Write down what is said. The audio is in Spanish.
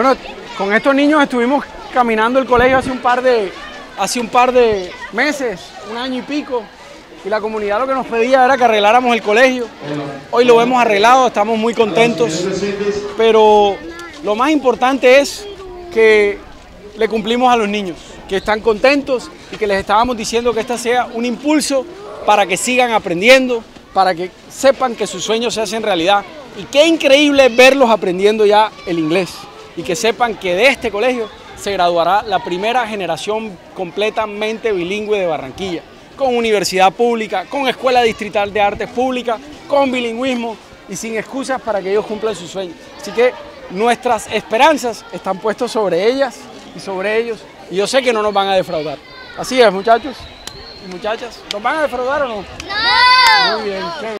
Bueno, con estos niños estuvimos caminando el colegio hace un par de meses, un año y pico, y la comunidad lo que nos pedía era que arregláramos el colegio. Hoy lo hemos arreglado, estamos muy contentos, pero lo más importante es que le cumplimos a los niños, que están contentos y que les estábamos diciendo que esta sea un impulso para que sigan aprendiendo, para que sepan que sus sueños se hacen realidad. Y qué increíble verlos aprendiendo ya el inglés y que sepan que de este colegio se graduará la primera generación completamente bilingüe de Barranquilla, con universidad pública, con escuela distrital de artes pública, con bilingüismo y sin excusas para que ellos cumplan sus sueños. Así que nuestras esperanzas están puestas sobre ellas y sobre ellos, y yo sé que no nos van a defraudar. Así es, muchachos y muchachas. ¿Nos van a defraudar o no? ¡No! Muy bien.